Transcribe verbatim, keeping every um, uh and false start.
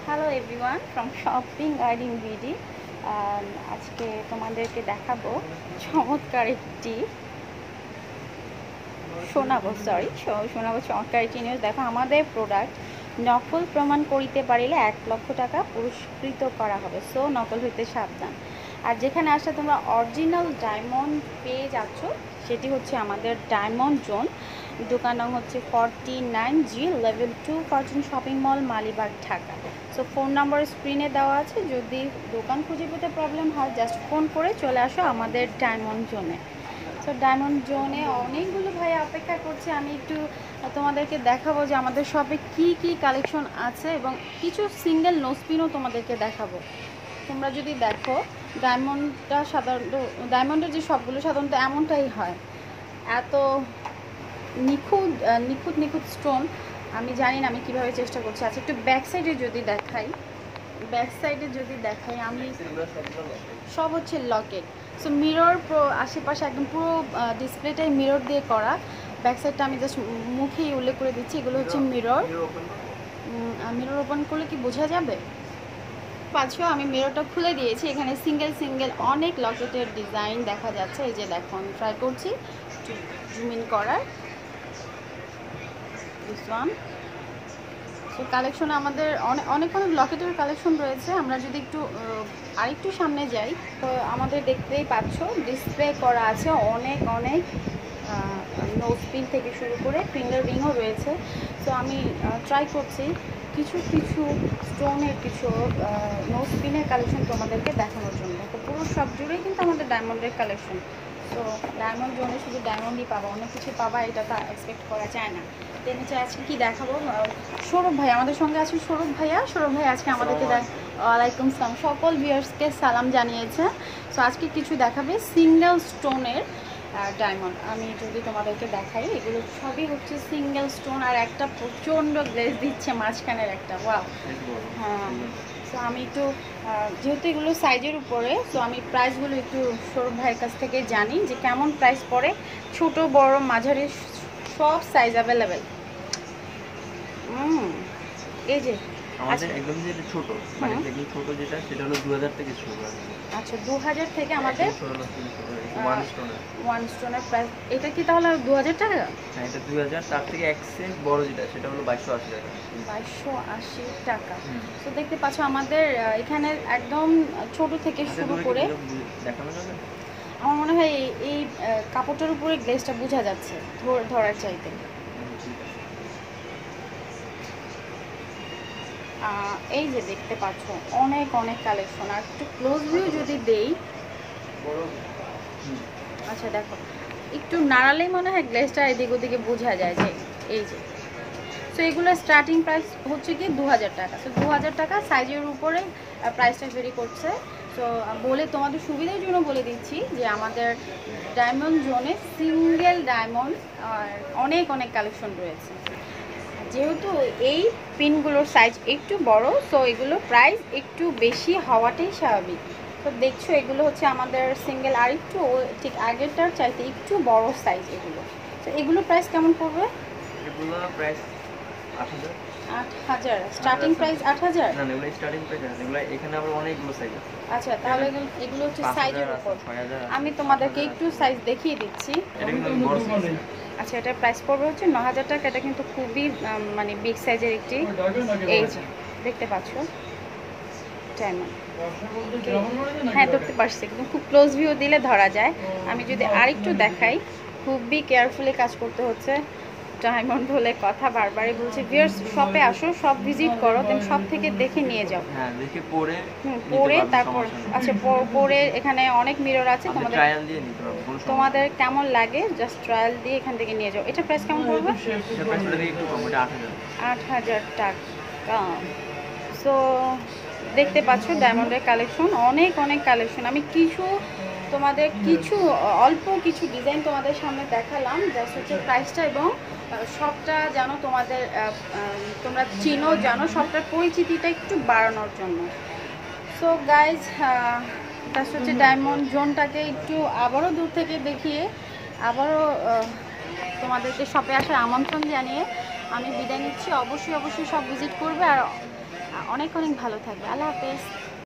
Hello everyone from shopping guiding BD. আজকে তোমাদেরকে দেখাবো চমৎকার একটি শোনাবো সরি শোনাবো চমৎকার একটি নিউজ। দেখো, আমাদের প্রোডাক্ট নকল প্রমাণ করিতে পারিলে এক লক্ষ টাকা পুরস্কৃত করা হবে। সো নকল হইতে সাবধান। আর যেখানে আসলে তোমরা অরিজিনাল ডায়মন্ড পেয়ে যাচ্ছ সেটি হচ্ছে আমাদের ডায়মন্ড জোন। দোকান নাম হচ্ছে forty nine G level two fortune shopping mall, Malibagh, Dhaka. So phone number স্ক্রিনে দেওয়া আছে। যদি দোকান খুঁজে পেতে প্রবলেম হয় জাস্ট ফোন করে চলে আসো আমাদের ডায়মন্ড জোনে। সো ডায়মন্ড জোনে অনেকগুলো ভাই অপেক্ষা করছে। আমি একটু তোমাদেরকে দেখাবো যে আমাদের শপে কি কি কালেকশন আছে এবং কিছু সিঙ্গেল নোসপিনও তোমাদেরকে দেখাবো। তোমরা যদি দেখো ডায়মন্ডটা সাধারণত ডায়মন্ডের যে সবগুলো সাধারণত এমনটাই হয়, এত নিখুঁত নিখুঁত নিখুঁত স্টোন। আমি জানি না আমি কীভাবে চেষ্টা করছি। আচ্ছা, একটু ব্যাক সাইডে যদি দেখাই ব্যাক সাইডে যদি দেখাই আমি সব হচ্ছে লকেট। সো মিরর পুরো আশেপাশে একদম পুরো ডিসপ্লেটাই মিরর দিয়ে করা। ব্যাক সাইডটা আমি জাস্ট মুখেই উল্লেখ করে দিচ্ছি, এগুলো হচ্ছে মিরর। মিরর ওপেন করলে কি বোঝা যাবে? পাচ্ছ, আমি মিররটা খুলে দিয়েছি। এখানে সিঙ্গেল সিঙ্গেল অনেক লকেটের ডিজাইন দেখা যাচ্ছে। এই যে দেখো, আমি ট্রাই করছি জুম ইন করার। This one. সো কালেকশনে আমাদের অনেক অনেক অনেক লকেটের কালেকশন রয়েছে। আমরা যদি একটু আরেকটু সামনে যাই তো আমাদের দেখতেই পাচ্ছ ডিসপ্লে করা আছে অনেক অনেক নোজপিন থেকে শুরু করে ফিঙ্গার রিংও রয়েছে। তো আমি ট্রাই করছি কিছু কিছু স্টোনের কিছু নোজপিনের কালেকশন তোমাদেরকে দেখানোর জন্য। তো পুরো সব জুড়েই কিন্তু আমাদের ডায়মন্ডের কালেকশন। তো ডায়মন্ড জোনে শুধু ডায়মন্ডই পাবা, অন্য কিছু পাবা এটা তো এক্সপেক্ট করা যায় না। নিচে আজকে কি দেখাবো, সৌরভ ভাই আমাদের সঙ্গে আছে। সৌরভ ভাইয়া সৌরভ ভাই আজকে আমাদেরকে ওয়ালাইকুম সালাম, সকল ভিউয়ার্সকে সালাম জানিয়েছে। সো আজকে কিছু দেখাবে সিঙ্গেল স্টোনের ডায়মন্ড। আমি যদি তোমাদেরকে দেখাই, এগুলো সবই হচ্ছে সিঙ্গেল স্টোন আর একটা প্রচণ্ড গ্লেজ দিচ্ছে মাঝখানের একটা। ওয়াও, হ্যাঁ। সো আমি একটু যেহেতু এগুলো সাইজের উপরে, সো আমি প্রাইসগুলো একটু সৌরভ ভাইয়ের কাছ থেকে জানি যে কেমন প্রাইস পড়ে। ছোট বড় মাঝারি সব সাইজ অ্যাভেলেবেল। হুম, এই যে আমাদের একদম যেটা ছোট মানে একদম ছোট যেটা সেটা হলো দুই হাজার থেকে শুরু হয়। আচ্ছা, দুই হাজার থেকে আমাদের ওয়ান স্টোনের ওয়ান স্টোনের প্রাইস। এটা কি তাহলে দুই হাজার টাকা? হ্যাঁ, এটা দুই হাজার। তার থেকে এক সেন্ট বড় যেটা সেটা হলো বাইশশো আশি টাকা। বাইশশো আশি টাকা। তো দেখতে পাচ্ছ আমাদের এখানে একদম ছোট থেকে শুরু করে দেখানো যাবে। আমার মনে হয় এই কাপড়টার উপরে গ্লেজটা বোঝা যাচ্ছে ধরার চাইতে। এই যে দেখতে পাচ্ছ অনেক অনেক কালেকশন। আর একটু ক্লোজ ভিউ যদি দেই, আচ্ছা দেখো একটু নাড়ালেই মনে হয় গ্লেজটা এদিক ওদিকে বোঝা যায় যে এই যে। তো এগুলো স্টার্টিং প্রাইস হচ্ছে কি দু হাজার টাকা। তো দু হাজার টাকা সাইজের উপরে প্রাইসটা ভেরি করছে। তো বলে তোমাদের সুবিধার জন্য বলে দিচ্ছি যে আমাদের ডায়মন্ড জোনে সিঙ্গেল ডায়মন্ড অনেক অনেক কালেকশন রয়েছে। যেহেতু এই পিনগুলোর সাইজ একটু বড়, সো এগুলো প্রাইস একটু বেশি হওয়াটাই স্বাভাবিক। তো দেখছো এগুলো হচ্ছে আমাদের সিঙ্গেল, আর একটু ঠিক আগেরটার চাইতে একটু বড় সাইজ এগুলো। তো এগুলো প্রাইস কেমন পড়বে? এগুলো প্রাইস আট হাজার। আট হাজার স্টার্টিং প্রাইস? আট হাজার না না, এগুলো স্টার্টিং প্রাইস আছে। এগুলো এখানে আবার অনেকগুলো সাইজ আছে। আচ্ছা, তাহলে এগুলো হচ্ছে সাইজের উপর। আমি তোমাদেরকে একটু সাইজ দেখিয়ে দিচ্ছি। এটা কিন্তু বড় সাইজ। আচ্ছা, এটার প্রাইস পড়বে হচ্ছে ন হাজার টাকা। এটা কিন্তু খুবই মানে বিগ সাইজের একটি, এই যে দেখতে পাচ্ছ ডায়মন্ড। হ্যাঁ, ধরতে পারছি, কিন্তু খুব ক্লোজ ভিউ দিলে ধরা যায়। আমি যদি আরেকটু দেখাই, খুবই কেয়ারফুলি কাজ করতে হচ্ছে। ডায়মন্ড হলে কথা বারবারই বলছি, ভিউয়ার্স শপে আসো, সব ভিজিট করো, তুমি সব থেকে দেখে নিয়ে যাও। হ্যাঁ, দেখে পরে হুম, পরে তারপর আচ্ছা পরে এখানে অনেক মিরর আছে, তোমাদের ট্রায়াল দিয়ে নিতে পারবে। তোমাদের কেমন লাগে জাস্ট ট্রায়াল দিয়ে এখান থেকে নিয়ে যাও। এটা প্রাইস কেমন পড়বে? এটা প্রাইস পড়বে একটু কম, এটা আট হাজার। আট হাজার টাকা। সো দেখতে পাচ্ছ ডায়মন্ডের কালেকশন অনেক অনেক কালেকশন। আমি কিছু তোমাদের কিছু অল্প কিছু ডিজাইন তোমাদের সামনে দেখালাম, জাস্ট হচ্ছে প্রাইসটা এবং সবটা জানো তোমাদের তোমরা চিনো জানো সবটার পরিচিতিটা একটু বাড়ানোর জন্য। সো গাইজ, জাস্ট হচ্ছে ডায়মন্ড জোনটাকে একটু আবারও দূর থেকে দেখিয়ে আবারও তোমাদেরকে শপে আসার আমন্ত্রণ জানিয়ে আমি বিদায় নিচ্ছি। অবশ্যই অবশ্যই সব ভিজিট করবে। আর অনেক অনেক ভালো থাকবে। আল্লাহ হাফেজ।